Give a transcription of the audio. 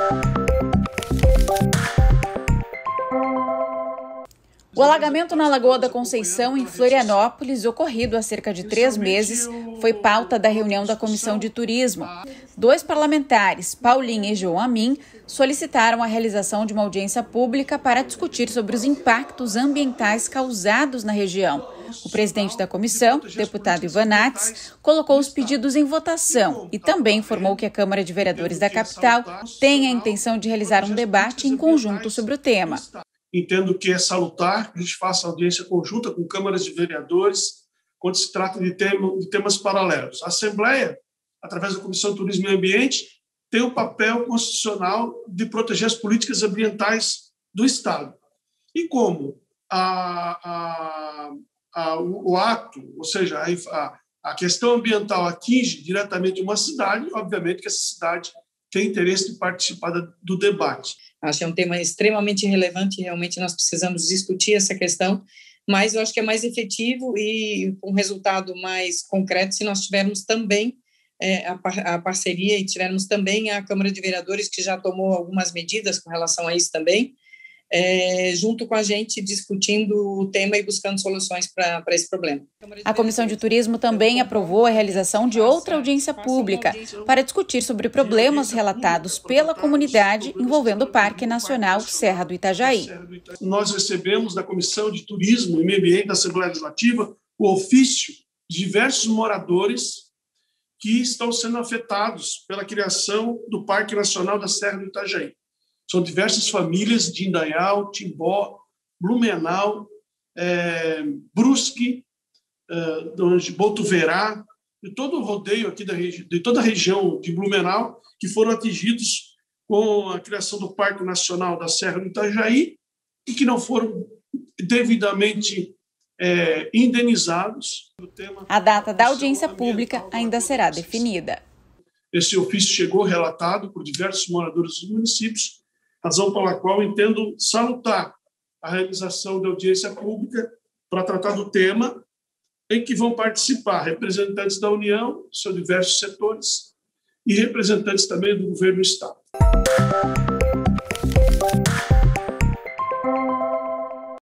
O alagamento na Lagoa da Conceição, em Florianópolis, ocorrido há cerca de 3 meses, foi pauta da reunião da Comissão de Turismo. 2 parlamentares, Paulinha e João Amin, solicitaram a realização de uma audiência pública para discutir sobre os impactos ambientais causados na região. O presidente da comissão, deputado Ivan Nats, colocou os pedidos em votação e também informou que a Câmara de Vereadores da capital tem a intenção de realizar um debate em conjunto sobre o tema. Entendo que é salutar que a gente faça audiência conjunta com câmaras de vereadores quando se trata de temas paralelos. A Assembleia, através da Comissão de Turismo e Ambiente, tem o papel constitucional de proteger as políticas ambientais do Estado. E como o ato, ou seja, a questão ambiental atinge diretamente uma cidade, obviamente que essa cidade tem interesse de participar do debate. Acho que é um tema extremamente relevante e realmente nós precisamos discutir essa questão, mas eu acho que é mais efetivo e com um resultado mais concreto se nós tivermos também a parceria e tivermos também a Câmara de Vereadores, que já tomou algumas medidas com relação a isso também, junto com a gente, discutindo o tema e buscando soluções para esse problema. A Comissão de Turismo também aprovou a realização de outra audiência pública para discutir sobre problemas relatados pela comunidade envolvendo o Parque Nacional Serra do Itajaí. Nós recebemos da Comissão de Turismo e Meio Ambiente da Assembleia Legislativa o ofício de diversos moradores que estão sendo afetados pela criação do Parque Nacional da Serra do Itajaí. São diversas famílias de Indaial, Timbó, Blumenau, Brusque, Botuverá, de todo o rodeio aqui de toda a região de Blumenau, que foram atingidos com a criação do Parque Nacional da Serra do Itajaí e que não foram devidamente indenizados. A data da audiência pública ainda será definida. Esse ofício chegou relatado por diversos moradores dos municípios, razão pela qual entendo salutar a realização da audiência pública para tratar do tema, em que vão participar representantes da União, seus diversos setores, e representantes também do governo do Estado.